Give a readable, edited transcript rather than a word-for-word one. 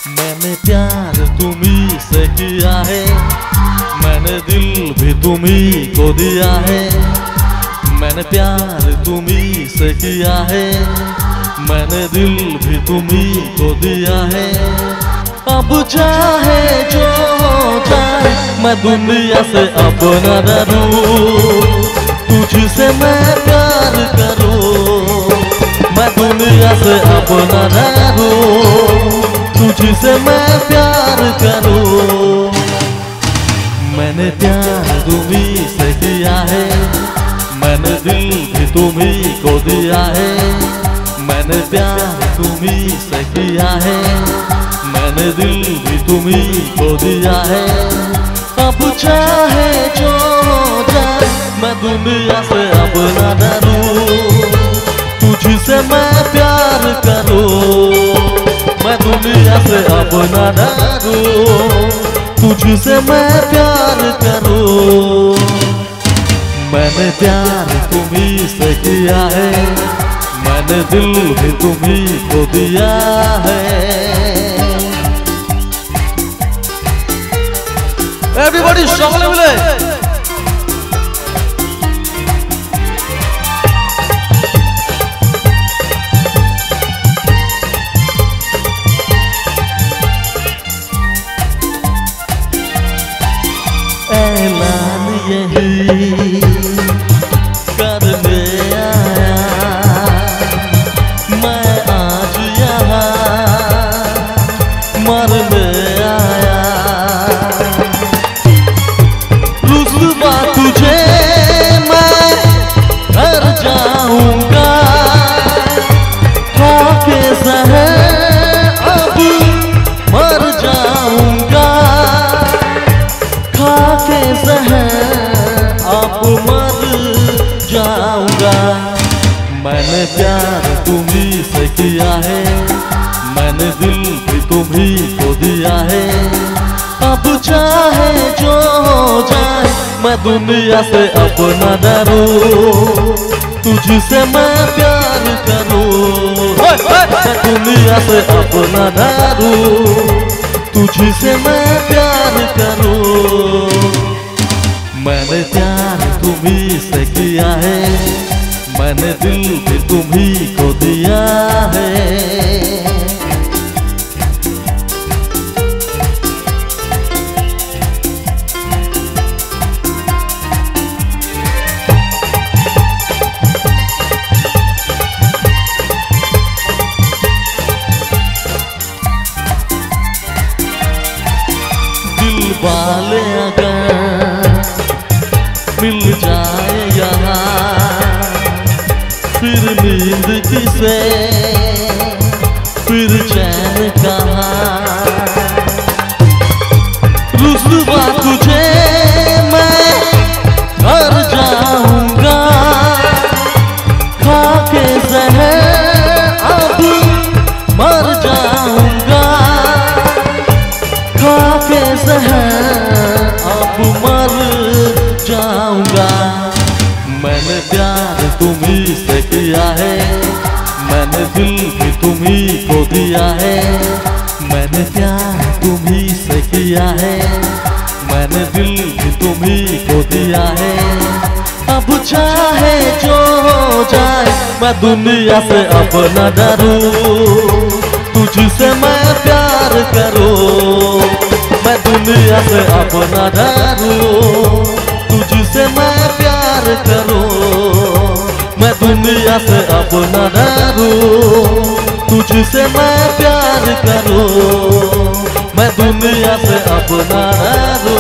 मैंने प्यार तुम्ही से किया है, मैंने दिल भी तुम्ही को दिया है। मैंने प्यार तुम्ही से किया है, मैंने दिल भी तुम्ही को दिया है। अब चाहे जो हो जाए मैं दुनिया से अब न डरूं, तुझसे मैं प्यार करूं। मैं दुनिया से अब न डरूं, तुझसे मैं प्यार करूं। मैंने प्यार तुम्ही से किया है, मैंने दिल भी तुम्ही को दिया है। मैंने प्यार तुम्ही से किया है, मैंने दिल भी तुम्ही को दिया है। अब चाहे जो हो जाए मैं दुनिया से अब न डरूं, तुझसे मैं प्यार करूं। मैं दुनिया से अब न डरूं, तुझसे मैं प्यार करूं। मैंने प्यार तुम्ही से किया है, मैंने दिल भी तुम्ही को दिया है। एवरीबॉडी সকলে মিলে ऐलान यही करने आया मैं आज यहाँ मरने आया। रुस्वा तुझे मैं घर जाऊंगा, खाके ज़हर अब मर जाऊंगा। खाके ज़हर अब मर जाऊंगा। मैंने प्यार तुम्ही से किया है, मैंने दिल भी तुम्ही को दिया है। अब चाहे जो हो जाए मैं दुनिया से अब न डरूं, तुझसे मैं प्यार करूं। मैं दुनिया से अब न डरूं, तुझसे मैं प्यार करूं। मैंने प्यार तुम्ही से किया है, मैंने दिल भी तुम्ही को दिया है। दिल वाले अगर मिल जाए यहाँ, फिर नींद किसे, फिर चैन कहाँ। रुस्वा तुझे मैं घर जाऊंगा, खाके ज़हर अब मर जाऊंगा। खाके ज़हर अब मर जाऊंगा। मैंने प्यार तुम्ही से किया है, मैंने दिल भी तुम्ही को दिया है। मैंने प्यार तुम्ही से किया है, मैंने दिल भी तुम्ही को दिया है। अब चाहे जो हो जाए मैं दुनिया से अब न डरूं, तुझसे मैं प्यार करूं। मैं दुनिया से अब न डरूं, तुझसे मैं प्यार करूं। मैं दुनिया से अब न डरूं, तुझसे मैं प्यार करूं। मैं दुनिया से अब न डरूं,